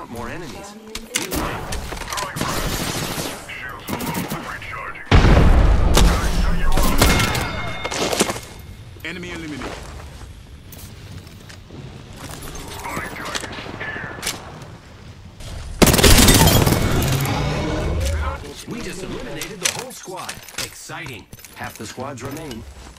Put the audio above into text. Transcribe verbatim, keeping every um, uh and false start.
out more enemies. Enemy eliminated. We just eliminated the whole squad. Exciting. Half the squads remain.